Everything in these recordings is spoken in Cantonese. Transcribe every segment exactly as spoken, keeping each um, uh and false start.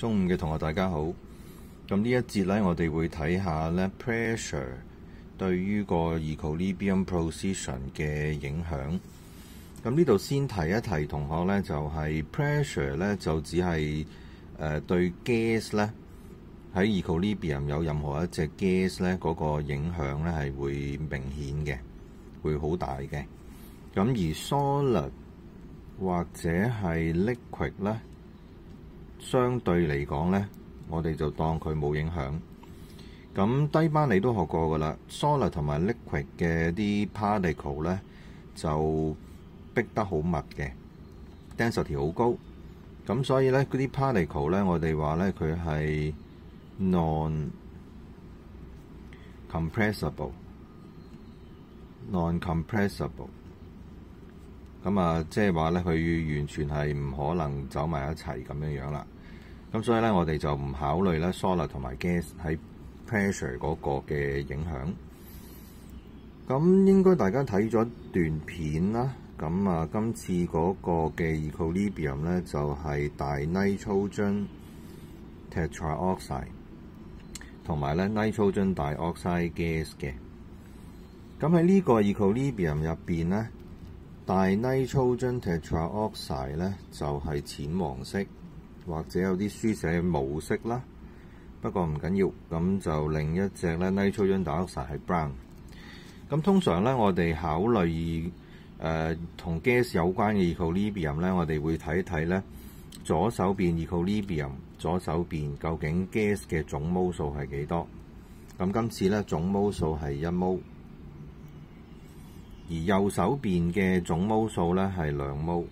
中午嘅同學大家好。咁呢一節咧，我哋會睇下咧 pressure 對於個 equilibrium position 嘅影響。咁呢度先提一提同學咧，就係、是、pressure 咧就只係誒、呃、對 gas 咧喺 equilibrium 有任何一隻 gas 咧嗰、那個影響咧係會明顯嘅，會好大嘅。咁而 solid 或者係 liquid 咧，相對嚟講咧，我哋就當佢冇影響。咁低班你都學過噶啦 ，solid 同埋 liquid 嘅啲 particle 咧就逼得好密嘅 ，density 好高。咁所以咧嗰啲 particle 咧，我哋話咧佢係 non-compressible，non-compressible。咁啊，即係話咧，佢完全係唔可能走埋一齊咁樣樣啦。咁所以咧，我哋就唔考慮咧 solid 同埋 gas 喺 pressure 嗰個嘅影響。咁應該大家睇咗段片啦。咁啊，今次嗰個嘅 equilibrium 咧就係大 nitrogen tetroxide 同埋咧 nitrogen dioxide gas 嘅。咁喺呢個 equilibrium 入邊咧，大 nitrogen tetroxide 咧就係淺黃色，或者有啲書寫冇色啦。不過唔緊要，咁就另一隻咧 nitrogen dioxide 係 brown。咁通常咧，我哋考慮誒同 gas 有關嘅 equilibrium 咧，我哋會睇一睇咧左手邊 equilibrium 左手邊究竟 gas 嘅總 mole 數係幾多？咁今次咧總 mole 數係一 mole。而右手邊嘅總 mole 數咧係兩 mole，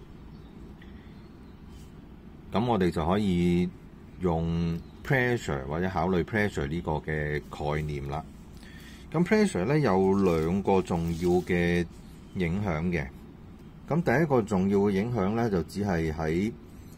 咁我哋就可以用 pressure 或者考慮 pressure 呢個嘅概念啦。咁 pressure 咧有兩個重要嘅影響嘅。咁第一個重要嘅影響咧就只係喺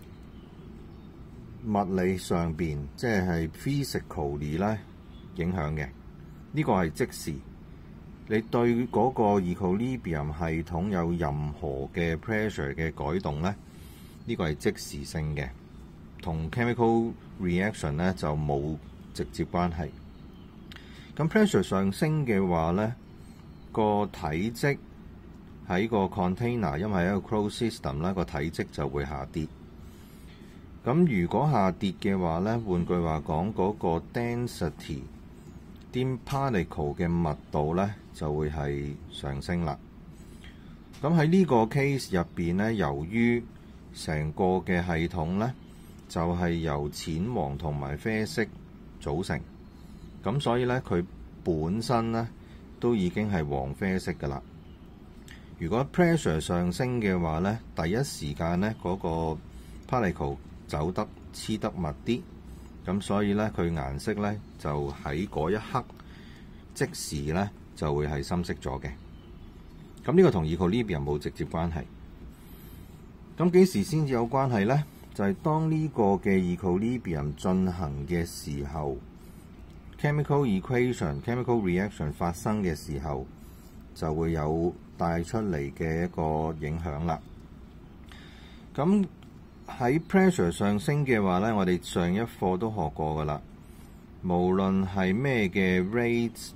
物理上邊，即係 physically 咧影響嘅。呢個係即時。你對嗰個 equilibrium 系統有任何嘅 pressure 嘅改動咧，呢個係即時性嘅，同 chemical reaction 咧就冇直接關係。咁 pressure 上升嘅話咧，個體積喺個 container， 因為係一個 closed system 啦，個體積就會下跌。咁如果下跌嘅話咧，換句話講，嗰個 density，啲 particle 嘅密度咧就會係上升啦。咁喺呢個 case 入邊咧，由於成個嘅系統咧就係由淺黃同埋啡色組成，咁所以咧佢本身咧都已經係黃啡色噶啦。如果 pressure 上升嘅話咧，第一時間咧嗰個 particle 走得黐得密啲。咁所以咧，佢顏色咧就喺嗰一刻即時咧就會係深色咗嘅。咁呢個同 equilibrium 冇直接關係。咁幾時先至有關係咧？就係、是、當呢個嘅 equilibrium 進行嘅時候 ，chemical equation、chemical reaction 發生嘅時候，就會有帶出嚟嘅一個影響啦。咁喺 pressure 上升嘅話咧，我哋上一課都學過噶啦。無論係咩嘅 rate，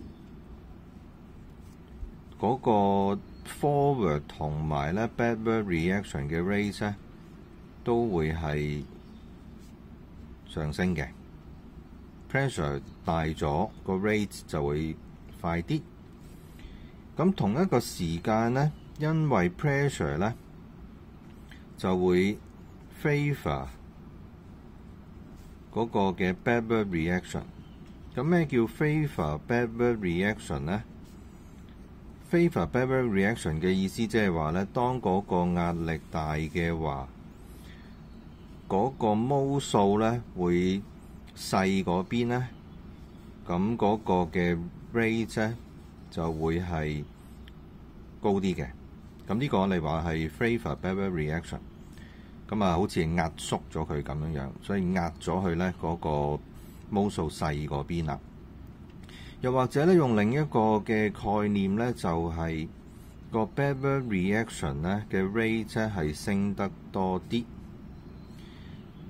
嗰個 forward 同埋咧 backward reaction 嘅 rate 咧，都會係上升嘅。pressure 大咗，個 rate 就會快啲。咁同一個時間咧，因為 pressure 咧就會favor 嗰個嘅 backward reaction。咁咩叫 favor backward reaction 咧？ favor backward reaction 嘅意思即係話咧，當嗰個壓力大嘅話，嗰個 mole 數咧會細嗰邊咧，咁嗰個嘅 rate 咧就會係高啲嘅。咁呢個我哋話係 favor backward reaction。咁啊，好似壓縮咗佢咁樣樣，所以壓咗佢咧嗰個 mole 數細嗰邊啦。又或者咧，用另一個嘅概念咧，就係、是、個 backward reaction 咧嘅 rate 咧係升得多啲，同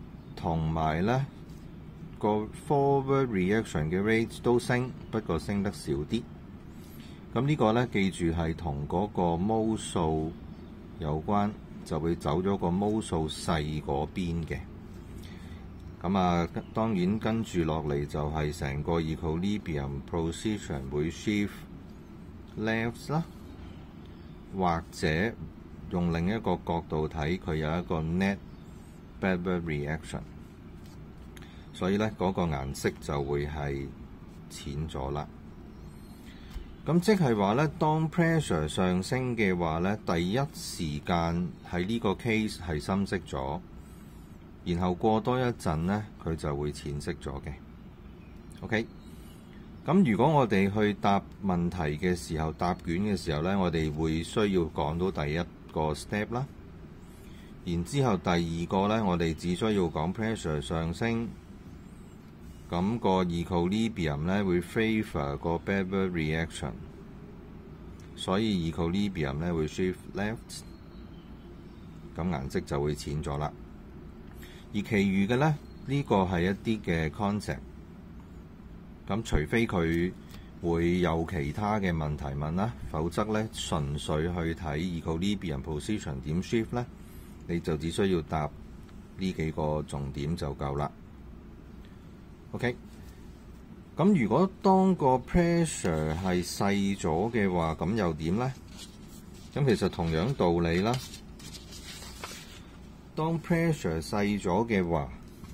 同埋咧個 forward reaction 嘅 rate 都升，不過升得少啲。咁呢個咧記住係同嗰個 mole 數有關，就會走咗個 mole 數細嗰邊嘅。咁啊，當然跟住落嚟就係成個 equilibrium position 會 shift left 啦，或者用另一個角度睇，佢有一個 net backward reaction， 所以咧嗰個顏色就會係淺咗啦。咁即係話咧，當 pressure 上升嘅話咧，第一時間喺呢個 case 係深色咗。然後過多一陣咧，佢就會淺色咗嘅。OK， 咁如果我哋去答問題嘅時候，答卷嘅時候咧，我哋會需要講到第一個 step 啦。然之後第二個咧，我哋只需要講 pressure 上升，咁個 equilibrium 咧會 favour 個 backward reaction， 所以 equilibrium 咧會 shift left， 咁顏色就會淺咗啦。而其餘嘅咧，呢個係一啲嘅 concept。咁除非佢會有其他嘅問題問啦，否則咧純粹去睇 equilibrium position 點 shift 咧，你就只需要答呢幾個重點就夠啦。OK， 咁如果當個 pressure 係細咗嘅話，咁又點咧？咁其實同樣道理啦。當 pressure 細咗嘅話，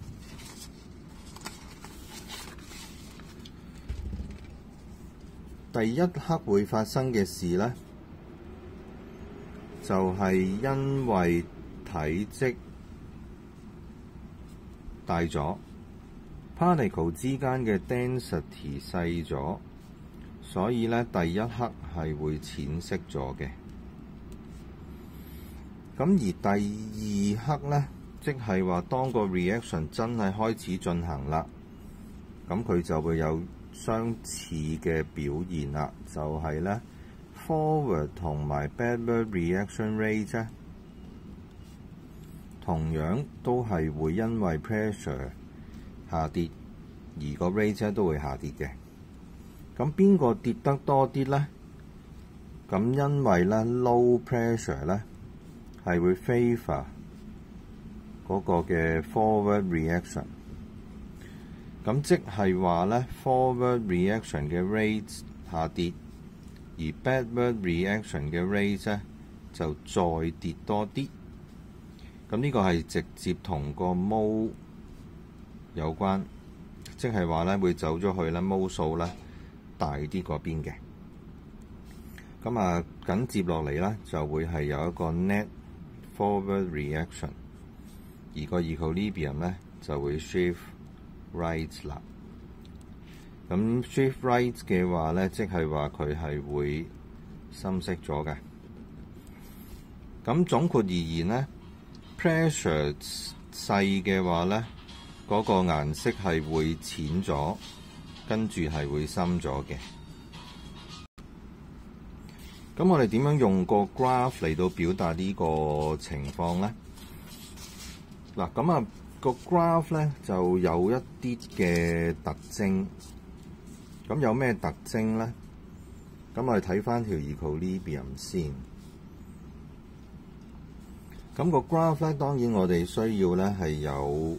第一刻會發生嘅事咧，就係因為體積大咗 ，particle 之間嘅 density 細咗，所以咧第一刻係會淺色咗嘅。咁而第二刻咧，即係話當個 reaction 真係開始進行啦，咁佢就會有相似嘅表現啦，就係咧 forward 同埋 backward reaction rate 咧，同樣都係會因為 pressure 下跌，而個 rate 咧都會下跌嘅。咁邊個跌得多啲咧？咁因為咧 low pressure 咧，係會 favour 嗰個嘅 forward reaction， 咁即係話咧 forward reaction 嘅 rate 下跌，而 backward reaction 嘅 rate 咧就再跌多啲。咁呢個係直接同個 mole 有關，即係話咧會走咗去咧 mole 數咧大啲嗰邊嘅。咁啊，緊接落嚟咧就會係有一個 net forward reaction， 而個 equilibrium 咧就會 shift right 啦。咁 shift right 嘅話咧，即係話佢係會深色咗嘅。咁總括而言咧 ，pressure 細嘅話咧，嗰個顏色係會淺咗，跟住係會深咗嘅。咁我哋點樣用個 graph 嚟到表達呢個情況咧？嗱，咁啊個 graph 咧就有一啲嘅特徵。咁有咩特徵咧？咁我哋睇翻條 equilibrium 先。咁個 graph 咧，當然我哋需要咧係有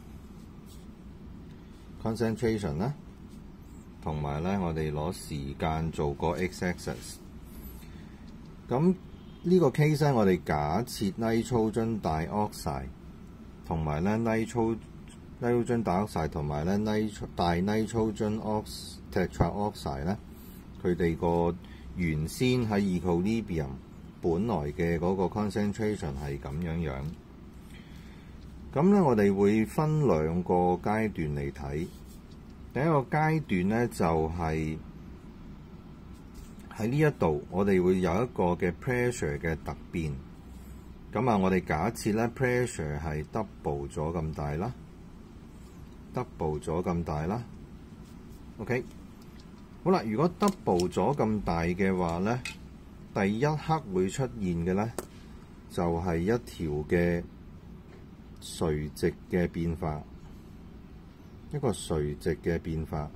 concentration 啦，同埋咧我哋攞時間做個 x-axis。咁呢個 case 咧，我哋假設 nitrogen dioxide 同埋咧 nitro nitrogen dioxide 同埋咧 nitro 大 nitrogen tetraoxide 咧，佢哋個原先喺 equilibrium 本來嘅嗰個 concentration 係咁樣樣。咁咧，我哋會分兩個階段嚟睇。第一個階段咧就係喺呢一度，我哋會有一個嘅 pressure 嘅突變。咁啊，我哋假設咧 pressure 係 double 咗咁大啦 ，double 咗咁大啦。OK， 好啦，如果 double 咗咁大嘅話咧，第一刻會出現嘅咧就係一條嘅垂直嘅變化，一個垂直嘅變化。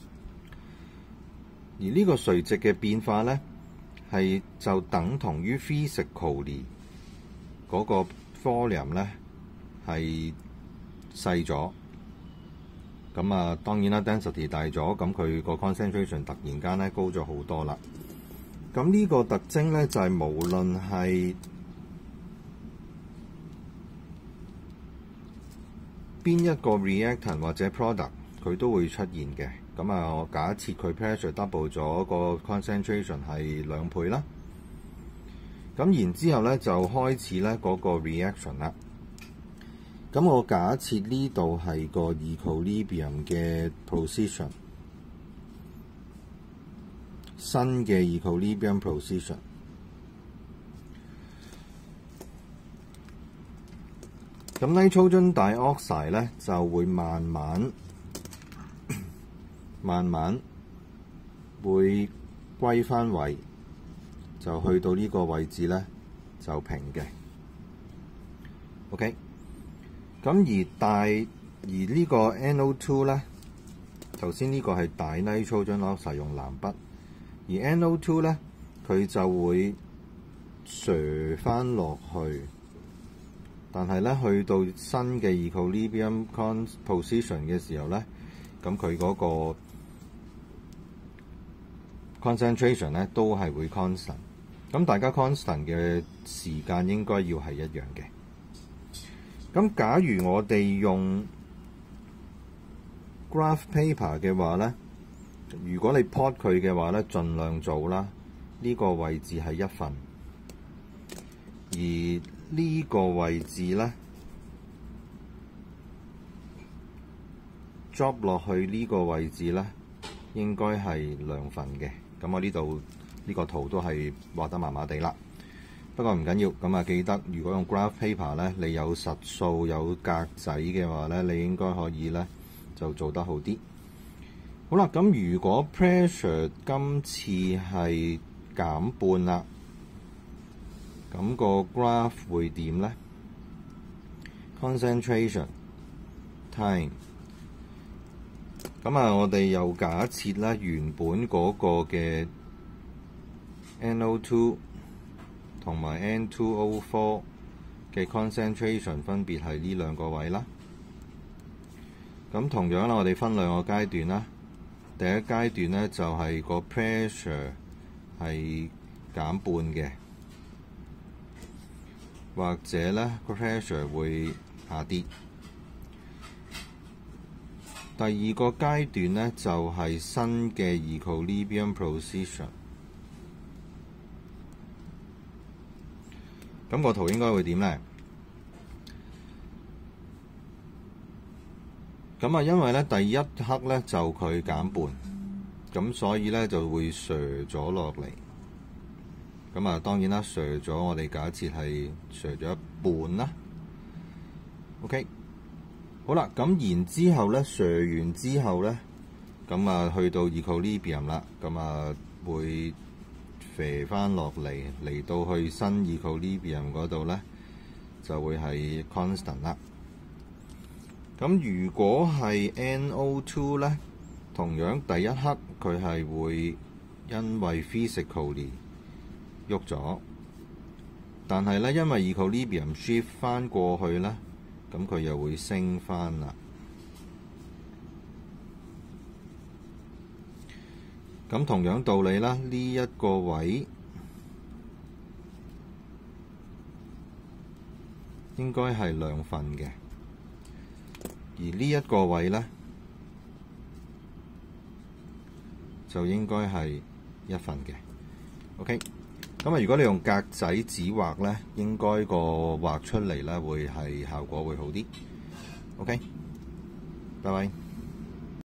而呢個垂直嘅變化咧，係就等同於 physically 嗰個 volume 咧係細咗。咁啊，當然啦 ，density 大咗，咁佢個 concentration 突然間咧高咗好多啦。咁呢個特徵咧就係、是、無論係邊一個 reactant 或者 product， 佢都會出現嘅。咁啊，我假設佢 pressure double 咗，個 concentration 係兩倍啦。咁然之後咧就開始咧嗰個 reaction 啦。咁我假設呢度係個 equilibrium 嘅 position， 新嘅 equilibrium position。咁 nitrogen dioxide 咧就會慢慢慢慢會歸翻位，就去到呢個位置咧就平嘅。OK。咁而大而呢個 N O 二 咧，頭先呢個係大 nitrogen oxide 用藍筆，而 N O 二 咧佢就會瀡翻落去，但係咧去到新嘅 equilibrium position 嘅時候咧，咁佢嗰個 concentration 咧都係會 constant。咁大家 constant 嘅時間應該要係一樣嘅。咁假如我哋用 graph paper 嘅話咧，如果你 plot 佢嘅話咧，盡量做啦。呢個位置係一份，而呢個位置咧 drop 落去呢個位置咧，應該係兩份嘅。咁我呢度呢個圖都係畫得麻麻地啦。不過唔緊要，咁啊記得，如果用 graph paper 咧，你有實數有格仔嘅話咧，你應該可以咧就做得好啲。好啦，咁如果 pressure 今次係減半啦，咁個 graph 會點咧 ？concentration time。咁啊，我哋又假設咧原本嗰個嘅 N O 二同埋 N 二 O 四 嘅 concentration 分別係呢兩個位啦。咁同樣啦，我哋分兩個階段啦。第一階段咧就係、是、個 pressure 係減半嘅，或者咧個 pressure 會下跌。第二個階段咧就係、是、新嘅 equilibrium position。咁個圖應該會點咧？咁啊，因為咧第一刻咧就佢減半，咁所以咧就會瀡咗落嚟。咁啊，當然啦，瀡咗我哋假設係瀡咗一半啦。OK， 好啦，咁然之後咧瀡完之後咧，咁啊去到 equilibrium 啦，咁啊會飛翻落嚟，嚟到去新 equilibrium 嗰度咧，就會係 constant 啦。咁如果係 N O 二 咧，同樣第一刻佢係會因為 physically 喐咗，但係咧因為 equilibrium shift 翻過去咧，咁佢又會升翻啦。咁同樣道理啦，呢一個位應該係兩份嘅，而呢一個位咧就應該係一份嘅。OK， 咁啊，如果你用格仔紙畫咧，應該個畫出嚟咧會係效果會好啲。OK，拜拜。